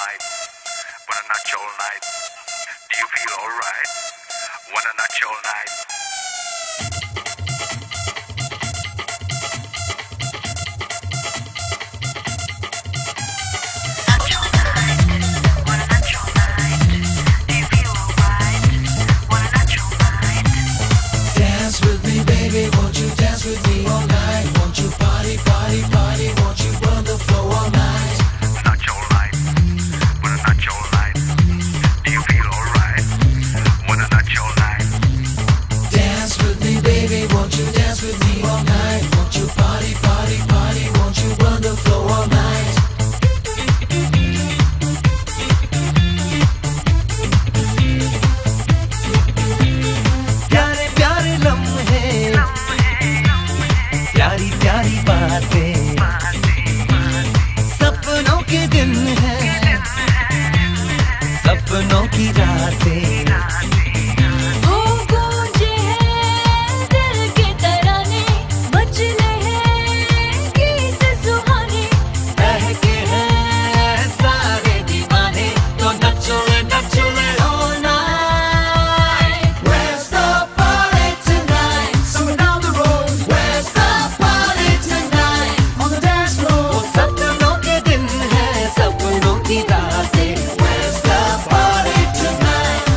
night. Wanna nut all night. Do you feel alright? Wanna nut all night. Dance with me, baby, won't you dance with me all night? Won't you party, party, party? Won't you burn the floor all night? Nut all night. Wanna nut all night. Do you feel alright? Wanna nut all night. Dance with me, baby, won't you dance with me all night? Won't you party, party, party? Won't you burn the floor all night? प्यारे प्यारे लम्हे, प्यारी प्यारी बातें, सपनों के दिन हैं, सपनों की रातें। हो गूंजे हैं दिल के तराने, बजने हैं गीत सुहाने। बहके हैं सारे दीवाने, तो नचो नचो all night. Where's the party tonight? Somewhere down the road. Where's the party tonight? On the dance floor. वो सपनों के दिन हैं, सपनों की रातें। Where's the party tonight?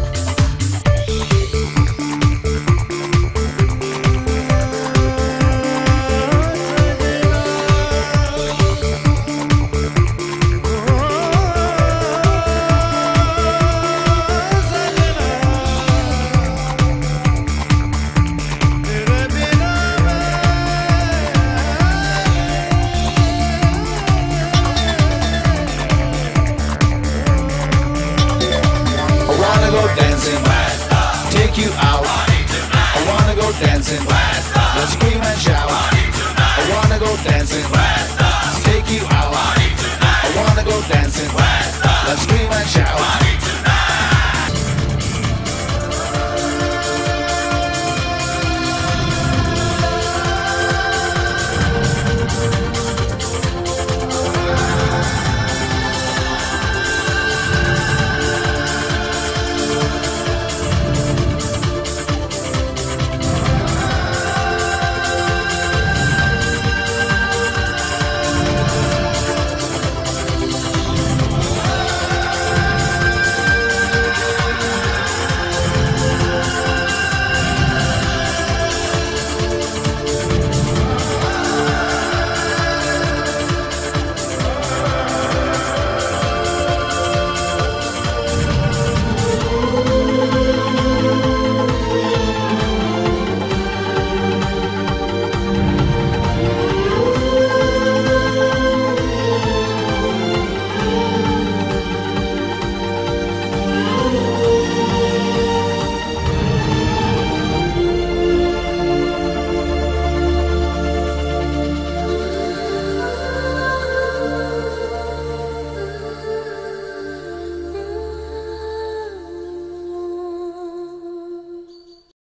I wanna go dancing, take you out. I wanna go dancing, let's scream and shout. I wanna go dancing, take you out. I wanna go dancing, let's scream and shout.